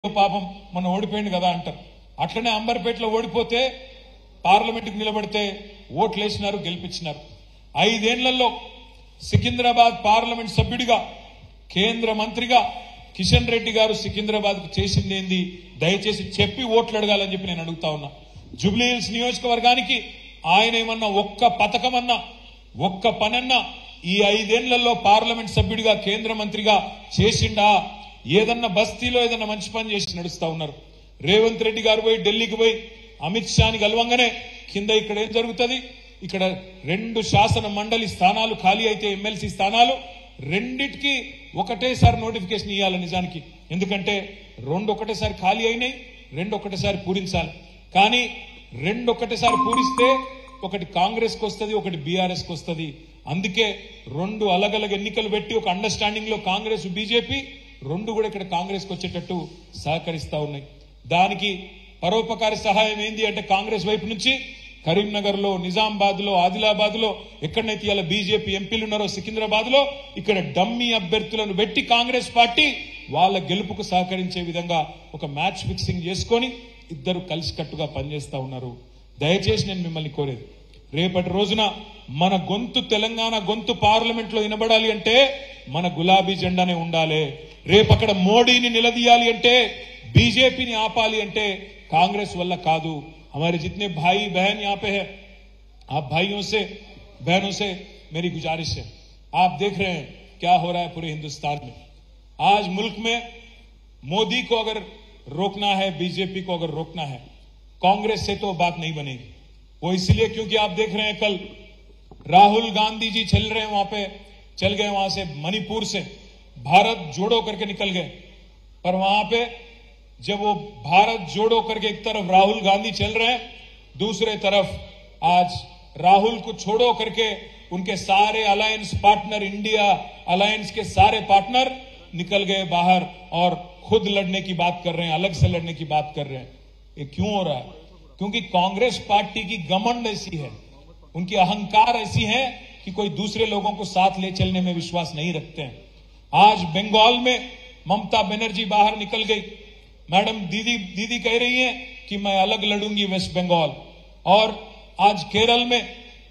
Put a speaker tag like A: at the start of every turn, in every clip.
A: పాపం మన ఓడిపోయింది కదా అంటారు. అట్లనే అంబర్పేటలో ఓడిపోతే పార్లమెంటుకు నిలబడితే ఓట్లేసినారు, గెలిపించినారు. 5 ఏళ్లలో సికింద్రాబాద్ పార్లమెంట్ సభ్యుడిగా, కేంద్ర మంత్రిగా కిషన్ రెడ్డి గారు సికింద్రాబాద్ కు చేసింది ఏంది దయచేసి చెప్పి ఓట్లు అడగాలని చెప్పి నేను అడుగుతా ఉన్నా. జూబ్లీ హిల్స్ నియోజకవర్గానికి ఆయన ఏమన్నా ఒక్క పథకమన్నా, ఒక్క పనన్నా ఈ 5 ఏళ్లలో పార్లమెంట్ సభ్యుడిగా, కేంద్ర మంత్రిగా చేసిండా? ఏదన్నా బస్తీలో ఏదన్నా మంచి పని చేసి నడుస్తా ఉన్నారు. రేవంత్ రెడ్డి గారు పోయి ఢిల్లీకి పోయి అమిత్ షాని కలవంగానే కింద ఇక్కడ ఏం జరుగుతుంది? ఇక్కడ 2 శాసన మండలి స్థానాలు ఖాళీ అయితే ఎమ్మెల్సీ స్థానాలు రెండిటికి ఒకటేసారి నోటిఫికేషన్ ఇవ్వాలి నిజానికి. ఎందుకంటే 2 ఒకటేసారి ఖాళీ అయినాయి, 2 ఒకటేసారి పూరించాలి. కానీ 2 ఒకటేసారి పూరిస్తే ఒకటి కాంగ్రెస్ కు వస్తుంది, ఒకటి బీఆర్ఎస్ కు వస్తుంది. అందుకే 2 అలగలగ ఎన్నికలు పెట్టి ఒక అండర్స్టాండింగ్ లో కాంగ్రెస్, బీజేపీ 2 కూడా ఇక్కడ కాంగ్రెస్ కు వచ్చేటట్టు సహకరిస్తా ఉన్నాయి. దానికి పరోపకారి సహాయం ఏంది అంటే కాంగ్రెస్ వైపు నుంచి కరీంనగర్ లో, నిజామాబాద్ లో, ఆదిలాబాద్ లో ఎక్కడైతే ఇలా బీజేపీ ఎంపీలు ఉన్నారో సికింద్రాబాద్ లో ఇక్కడ డమ్మీ అభ్యర్థులను పెట్టి కాంగ్రెస్ పార్టీ వాళ్ళ గెలుపుకు సహకరించే విధంగా ఒక మ్యాచ్ ఫిక్సింగ్ చేసుకొని ఇద్దరు కలిసికట్టుగా పనిచేస్తా ఉన్నారు. దయచేసి నేను మిమ్మల్ని కోరేది, రేపటి రోజున మన గొంతు, తెలంగాణ గొంతు పార్లమెంట్ లో వినబడాలి అంటే మన గులాబీ జెండానే ఉండాలి. రేపు అక్కడ మోడీని నిలదీయాలి అంటే, बीजेपी आपाली अंटे कांग्रेस वल्ला कादू. हमारे जितने भाई बहन यहाँ पे है, आप भाइयों से, बहनों से मेरी गुजारिश है, आप देख रहे हैं क्या हो रहा है पूरे हिंदुस्तान में. आज मुल्क में मोदी को अगर रोकना है, बीजेपी को अगर रोकना है, कांग्रेस से तो बात नहीं बनेगी. वो इसलिए क्योंकि आप देख रहे हैं कल राहुल गांधी जी चल रहे हैं, वहां पे चल गए, वहां से मणिपुर से भारत जोड़ो करके निकल गए. पर वहां पे जब वो भारत जोड़ो करके एक तरफ राहुल गांधी चल रहे हैं, दूसरे तरफ आज राहुल को छोड़ो करके उनके सारे अलायंस पार्टनर, इंडिया अलायंस के सारे पार्टनर निकल गए बाहर और खुद लड़ने की बात कर रहे हैं, अलग से लड़ने की बात कर रहे हैं. ये क्यों हो रहा है? क्योंकि कांग्रेस पार्टी की घमंड ऐसी है, उनकी अहंकार ऐसी है कि कोई दूसरे लोगों को साथ ले चलने में विश्वास नहीं रखते हैं. आज बंगाल में ममता बनर्जी बाहर निकल गई. मैडम दीदी कह रही हैं कि मैं अलग लड़ूंगी वेस्ट बंगाल. और आज केरल में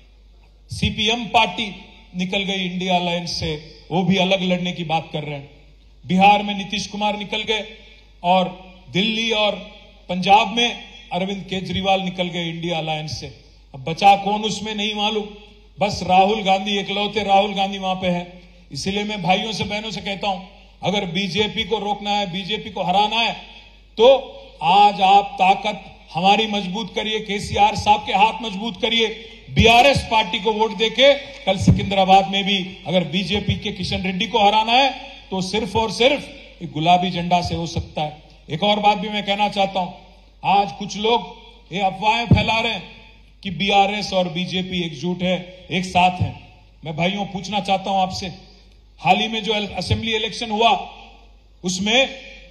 A: सीपीएम पार्टी निकल गई इंडिया अलायंस से, वो भी अलग लड़ने की बात कर रहे हैं. बिहार में नीतीश कुमार निकल गए और दिल्ली और पंजाब में अरविंद केजरीवाल निकल गए इंडिया अलायंस से. अब बचा कौन उसमें नहीं मालूम, बस राहुल गांधी, इकलौते राहुल गांधी वहां पे है. इसलिए मैं भाइयों से, बहनों से कहता हूं, अगर बीजेपी को रोकना है, बीजेपी को हराना है, तो आज आप ताकत हमारी मजबूत करिए, केसीआर साहब के हाथ मजबूत करिए. बीआरएस पार्टी को वोट देके कल सिकंदराबाद में भी अगर बीजेपी के किशन रेड्डी को हराना है तो सिर्फ और सिर्फ गुलाबी झंडा से हो सकता है. एक और बात भी मैं कहना चाहता हूं, आज कुछ लोग ये अफवाहें फैला रहे हैं कि बीआरएस और बीजेपी एकजुट है, एक साथ है. मैं भाइयों पूछना चाहता हूं आपसे, हाल ही में जो असेंबली इलेक्शन हुआ उसमें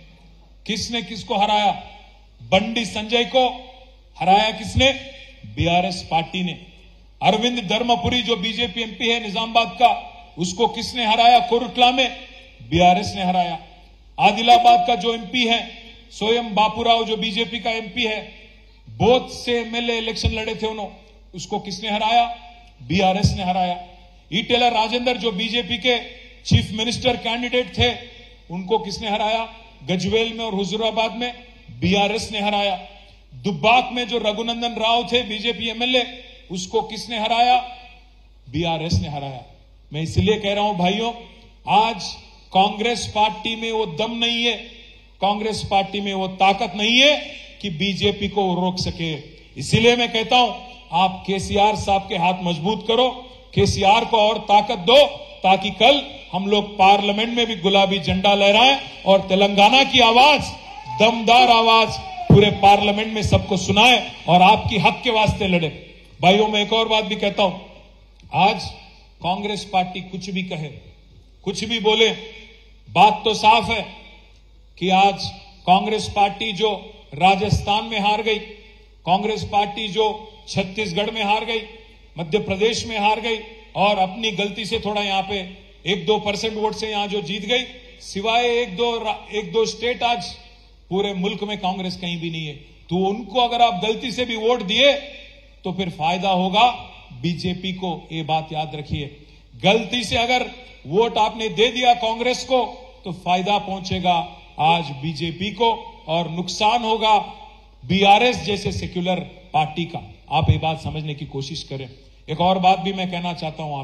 A: किसने किसको हराया? बंडी संजय को हराया किसने? बीआरएस पार्टी ने. अरविंद धर्मपुरी जो बीजेपी एमपी है निजामाबाद का, उसको किसने हराया? कोरटला में बीआरएस ने हराया. आदिलाबाद का जो एमपी है स्वयं बापूराव, जो बीजेपी का एमपी है, बोध से एमएलए इलेक्शन लड़े थे उन्होंने, उसको किसने हराया? बीआरएस ने हराया. ईटेला राजेंद्र जो बीजेपी के चीफ मिनिस्टर कैंडिडेट थे, उनको किसने हराया? गजवेल में और हुजूराबाद में बीआरएस ने हराया. दुब्बाक में जो रघुनंदन राव थे बीजेपी एमएलए, उसको किसने हराया? बीआरएस ने हराया. मैं इसलिए कह रहा हूं भाइयों, आज कांग्रेस पार्टी में वो दम नहीं है, कांग्रेस पार्टी में वो ताकत नहीं है कि बीजेपी को रोक सके. इसीलिए मैं कहता हूं, आप केसीआर साहब के हाथ मजबूत करो, केसीआर को और ताकत दो, ताकि कल हम लोग पार्लियामेंट में भी गुलाबी झंडा लहराएं और तेलंगाना की आवाज, दमदार आवाज पूरे पार्लियामेंट में सबको सुनाए और आपकी हक के वास्ते लड़े. भाइयों, मैं एक और बात भी कहता हूं, आज कांग्रेस पार्टी कुछ भी कहे, कुछ भी बोले, बात तो साफ है कि आज कांग्रेस पार्टी जो राजस्थान में हार गई, कांग्रेस पार्टी जो छत्तीसगढ़ में हार गई, मध्य प्रदेश में हार गई और अपनी गलती से थोड़ा यहां पे 1-2% वोट से यहां जो जीत गई, सिवाय एक दो स्टेट आज पूरे मुल्क में कांग्रेस कहीं भी नहीं है। तो उनको अगर आप गलती से भी वोट दिए तो फिर फायदा होगा बीजेपी को, ये बात याद रखिए। गलती से अगर वोट आपने दे दिया कांग्रेस को तो फायदा पहुंचेगा आज बीजेपी को और नुकसान होगा बीआरएस जैसे सेक्युलर पार्टी का। आप ये बात समझने की कोशिश करें। एक और बात भी मैं कहना चाहता हूं